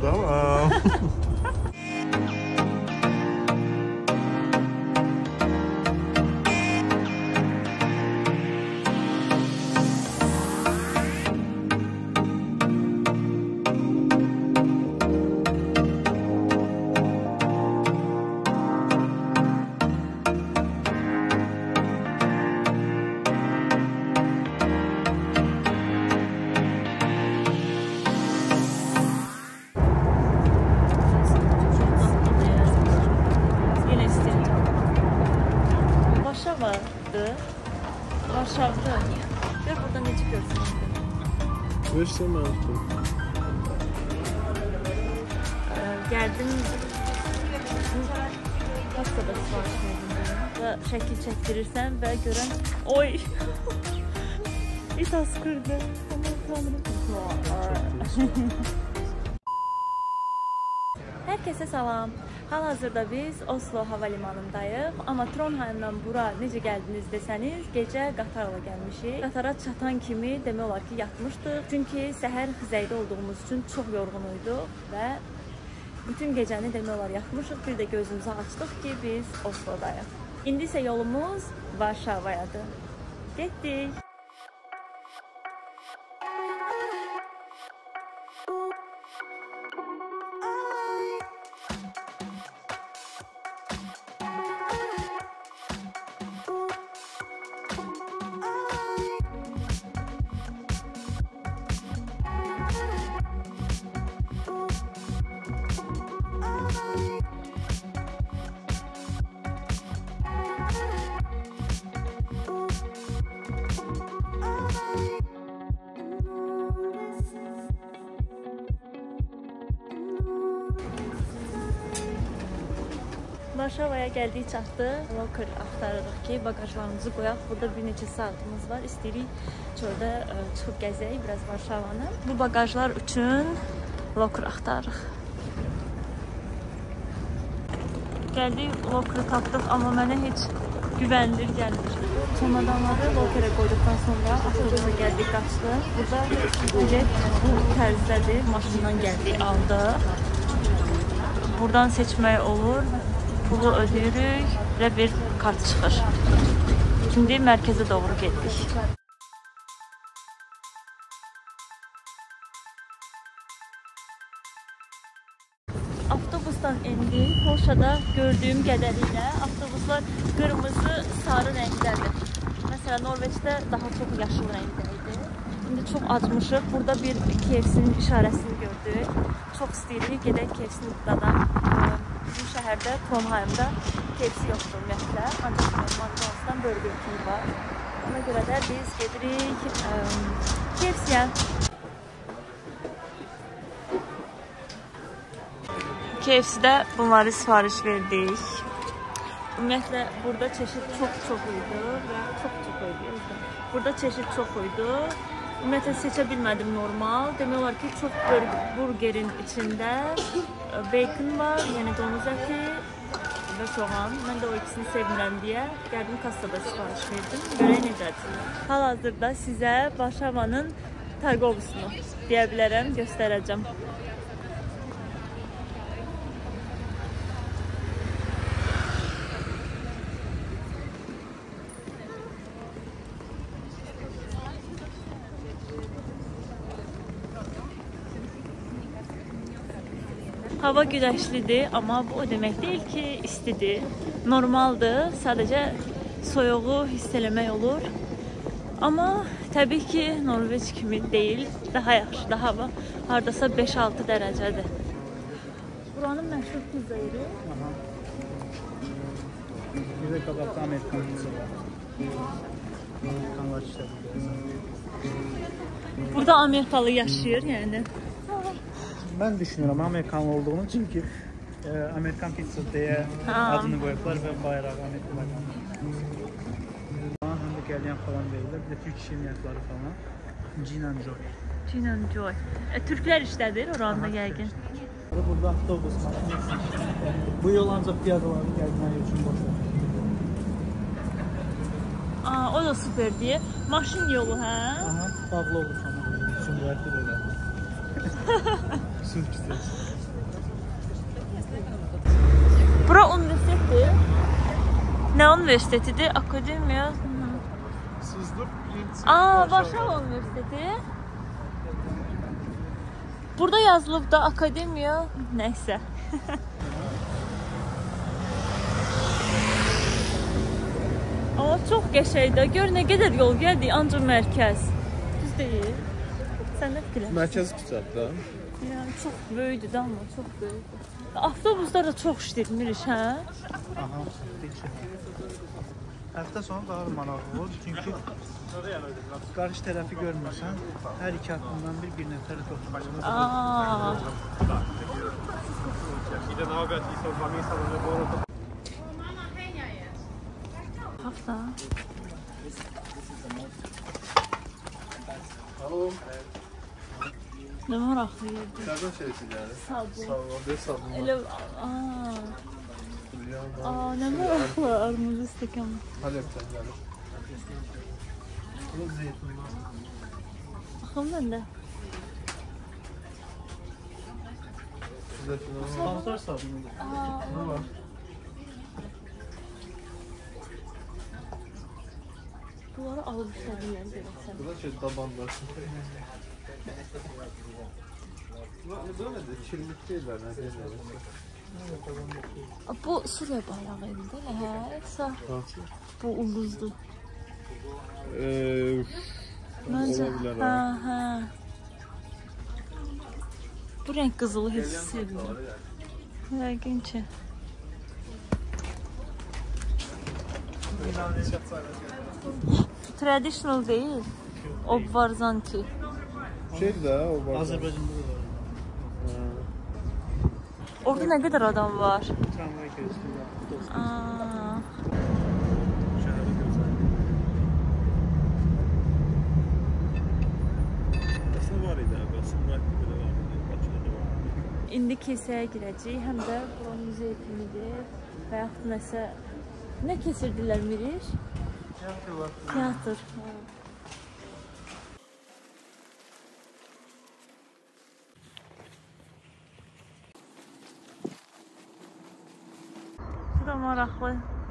Salam. Varşavda. Gör burada necə görsün. Görsən mən. Gəldim. Kastada sifariş verdim. Və şəkil çəkdirirsən və görən oy. İtas qırdı. Aman tanrım. Herkese salam. Hal-hazırda biz Oslo hava limanındayıq. Amma Trondheimdən bura necə gəldiniz desəniz, gecə qatarla gəlmişik. Qatara çatan kimi demək olar ki, yatmışdıq. Çünki səhər xizəkdə olduğumuz üçün çox yorğun uyduq və bütün gecəni demək olar yatmışıq. Bir də gözümüzü açdıq ki, biz Oslodayıq. İndi isə yolumuz Varşavayadır. Getdik. Varşavaya gəldik, çatdıq. Locker axtarırıq ki, bagajlarımızı qoyaq. Burada bir neçə saatimiz var. İstəyirik çöldə çıxıb gəzək biraz Varşavanı. Bu bagajlar üçün locker axtarırıq. Gəldik, locker'ı tapdıq, amma mənə heç güvəndir gəlmir. Çamadanları locker'ə qoyduqdan sonra avtobusa gəldik, qaçdıq. Burada bilet bu tərzdədir. Maşından gəldik, aldıq. Buradan seçmək olur. Pulu ödəyirik və bir kart çıxır. Şimdi mərkəzə doğru getdik. Avtobusdan endik. Polşada gördüyüm qədərilə avtobuslar qırmızı, sarı rəngdədir. Məsələn, Norveçdə daha çox yaşıl rəngdəydi. İndi çox acmışıq. Burada bir KFC-nin işarəsini gördük. Çox istəyirik, gedək KFC-ni dadaq. Bizim şəhərdə, Trondheimdə KFC yoxdur ümumiyyətlə. Ancaq McDonald's-dan Burger King var. Ona görə də biz gedirik KFC-yə. KFC-də bunları sifariş verdik. Ümumiyyətlə, burada çeşid çox idi və çox idi. Burada çeşid çox idi. Ümumiyyətlə, seçə bilmədim normal. Demək olar ki, çox burgerin içində bacon var, yəni donuz əti və soğan. Mən də o ikisini sevmirəm deyə gəldim kassada sifariş verdim. Görək necədir. Hal-hazırda sizə Varşavanın tarqovusunu deyə bilərəm, göstərəcəm. Hava güneşlidir, amma bu o demək deyil ki, istidir. Normaldır, sadəcə soyuğu hiss eləmək olur. Amma təbii ki, Norveç kimi deyil, daha yaxşı, daha hava hardasa 5-6 dərəcədir. Buranın məşhur pizza yeri. Bir də qabaqda Amerikan pizza var. Amerikanlar işlədir. Burada Amerikalı yaşayır, yəni. Ben düşünüyorum Amerikanlı olduğunu çünkü Amerikan pizza diye adını koyuyorlar ve bayrağı Amerikan bayrağı. Hem de gelyen falan verirler. Bir de Türk şirniyatları falan. Gin and Joy. Gin and Joy. Türkler işlədir oranda yəqin. Burada avtobus maşını. Bu yol ancak piyadaların gəlməyi üçün boş ver. O da süperdir. Maşın yolu, hə? Aha, bağlı olur sana. Sümrətli böyle. Nə universitetidir? Akademiya. Sızlık. Varşava Universiteti. Burada yazılıb da akademiya. Nəysə. Ama çox qəşəngdir. Gör nə qədər yol gəldik, ancaq mərkəz. Düz deyil. Sən nə fikirləşirsən? Mərkəz küçədə. Yəni çox böyükdür da, amma çox böyükdür. Avtobuslar da çox işlətmirik, hə? Aha, həftə sonu daha maraqlı olur. Çünki qarşı tərəfi görmürsən, hər iki haqqından bir nəfər toxunur. Hafta. Nə maraqlı yerdir. Nədən şeysin yəni? Sabun. Sabun. Elə, nə maraqlı armuzlu stəkan. Halepdən gəlir. Bu zeytunlar. Baxın məndə. Sponsor sabunudur. Nə var? Bunları alıb işlədirlər görəsən. Burada şey dabanlar. Bu nədir? Kirmik deyirlər, nə deyirlər? Bu Suriya bayrağı idi, hə? Yoxsa bu ulduzdur. Məncə, hə. Bu renk qızılı heç sevmirəm. Yəqin ki. Traditional deyil. Obvarzanki. Şeydir də, o var. Azərbaycanda da var. Orada nə qədər adam var? Tramvay gözlüyü. Şəhəri gözəl. Aslında var idi, aslında belə var idi, Bakıda da var. İndi kilsəyə girəcəyik, həm də buranın muzey kimidir və yaxud nəsə... Nə keçirdilər Miriş? Teatr. Bu da maraqlı.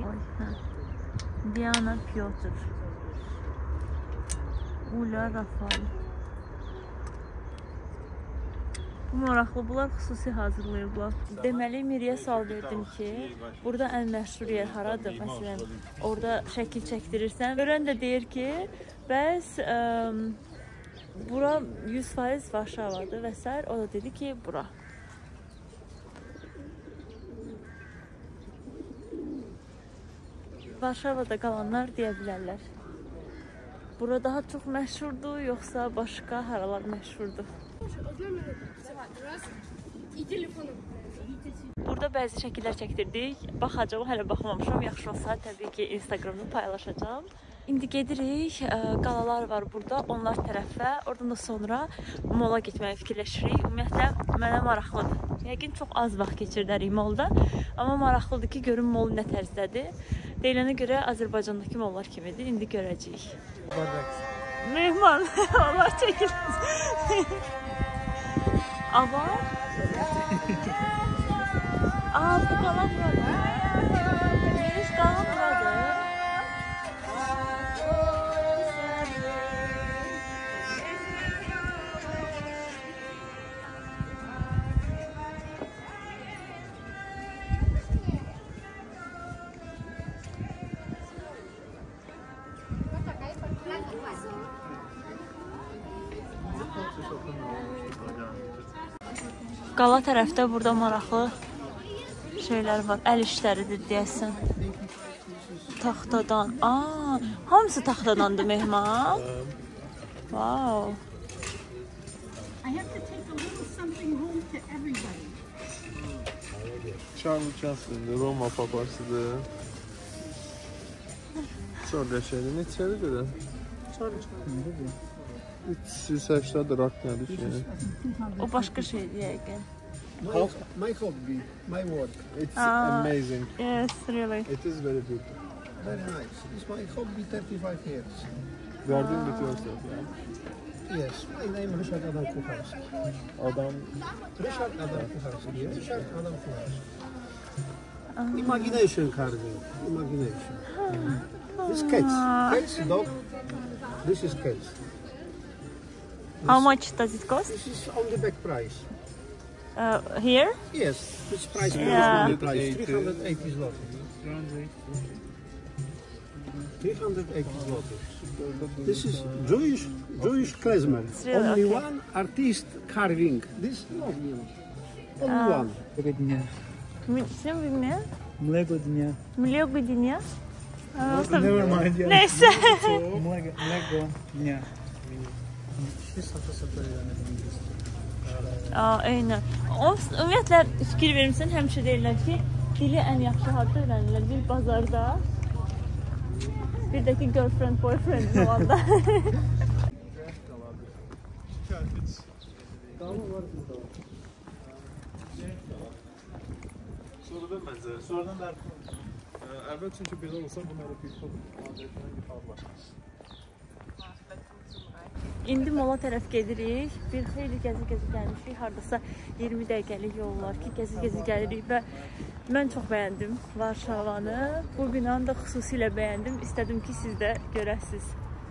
Diana Piotr. Ula Rafal. Bu maraqlı, bunlar xüsusi hazırlayıblar. Deməli, Miriyə sual verdim ki, burada ən məşhur yer haradır? Məsələn, orada şəkil çəkdirirsən. Görən də deyir ki, bəs bura 100% Varşavadır və s. O da dedi ki, bura. Varşavada qalanlar deyə bilərlər. Bura daha çox məşhurdur, yoxsa başqa haralar məşhurdur? Burada bəzi şəkillər çəkdirdik. Baxacağım, hələ baxmamışam. Yaxşı olsa təbii ki, Instagramda paylaşacağım. İndi gedirik. Qalalar var burada, onlar tərəfə. Oradan da sonra mola getməyi fikirləşirik. Ümumiyyətlə, mənə maraqlıdır. Yəqin çox az vaxt keçirdərik molda. Amma maraqlıdır ki, görün mol nə tərzdədir. Deyilənə görə Azərbaycandakı mollar kimidir. İndi görəcəyik. Mehman, onlar çəkilir. Ava? Bu qala buradır. Meriş qala buradır. Qala tərəfdə burada maraqlı şeylər var. Əl işləridir deyəsən. Taxtadan. Hamısı taxtadandır Mehman. Wow. Charlie Chaplin'dir, Roma papasıdır. Çox qəşəngdir. Neçədir görə? Charlie Chaplin'dir. 380 rak nədir ki? O başqa şeydir yəqin. My hobby, my work. It's amazing. Yes, really. It is very good. Very nice. It's my hobby 35 years. You are doing it yourself, yeah? Yes, my name is Richard Adam Kucharski. Adam... Richard Adam Kucharski. Yes, Richard Adam Kucharski. Imagination carving. Imagination. This cats. Cats, dog. This is cats. How much does it cost? This is on the back price. Here? Yes, this price Yeah. is price. 380 zlotys. 380 zlotys. This is Jewish klezmer. Really Only okay. one artist carving. This no. Only one. Mlego dnia. Sen bilmiyor. Mlego dnia. Mlego dnia. Never mind ya. Neyse. Mlego dnia. Şu satı yani. Aynen. Ümumiyyətlə fikir verirsən, həmişə deyirlər ki, dili ən yaxşı harda öyrənirlər? Bir bazarda, bir də ki, girlfriend, boyfriend olanda. Sonradan mənzərə. Sonradan da Əvvəl çünki belə olsa bunları bir adresindən yıxarlar. İndi mola tərəf gedirik. Bir xeyli gəzi-gəzi gəlmişik. Hardasa 20 dəqiqəlik yol var ki, gəzi-gəzi gəlirik və mən çox bəyəndim Varşavanı. Bu binanı da xüsusilə bəyəndim. İstədim ki, siz də görəsiniz.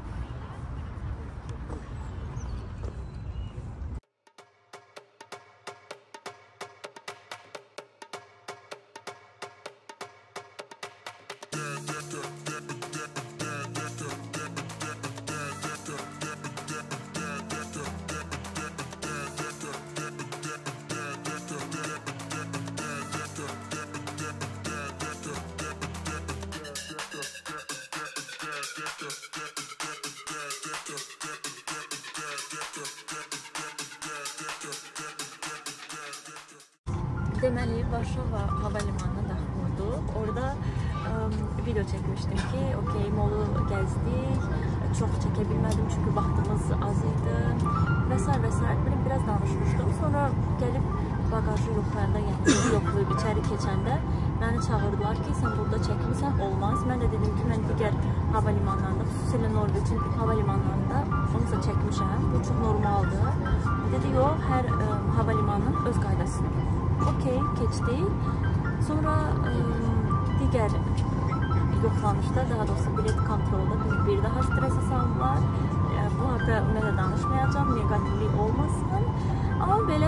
Deməli, Varşava hava limanına daxil olduq. Orada video çəkmişdim ki, okey, molu gəzdik. Çox çəkə bilmədim çünki vaxtımız az idi. Və s. Belə biraz danışmışdım. Sonra gəlib bagajı yoxlayanda, yəni yoxlayıb içəri keçəndə məni çağırdılar ki, sən burada çəkmirsən, olmaz. Mən də dedim ki, mən digər hava limanlarında, xüsusilə Norveçin hava limanlarında onu da çəkmişəm. Bu çox normaldır. Dedi, yox, hər hava limanının öz qaydasıdır. Okey, keçdik. Sonra digər yoxlanışda, daha doğrusu bilet kontrolda bir daha strese saldılar. Bu haqda ümumiyyətlə danışmayacağım, negativlik olmasın. Amma belə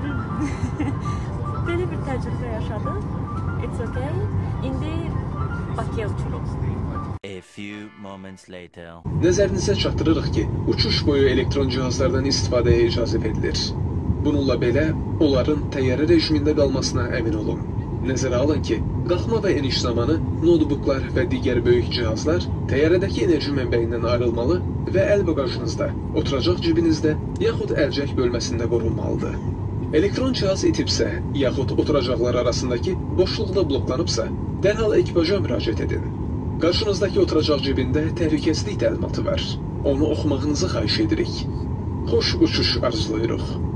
bir təcrübə yaşadım. It's okay. İndi Bakıya uçuruq. A few moments later. Nəzərinizə çatdırırıq ki, uçuş boyu elektron cihazlardan istifadəyə icazə verilir. Bununla belə, onların təyyarə rejimində qalmasına əmin olun. Nəzərə alın ki, qalxma və eniş zamanı notebooklar və digər böyük cihazlar təyyarədəki enerji mənbəyindən ayrılmalı və əl bagajınızda, oturacaq cibinizdə, yaxud əlcək bölməsində qorunmalıdır. Elektron cihaz itibsə, yaxud oturacaqlar arasındakı boşluqda bloklanıbsa, dərhal ekipaja müraciət edin. Qarşınızdakı oturacaq cibində təhlükəsizlik təlimatı var. Onu oxumağınızı xahiş edirik. Xoş uçuş arzulayırıq.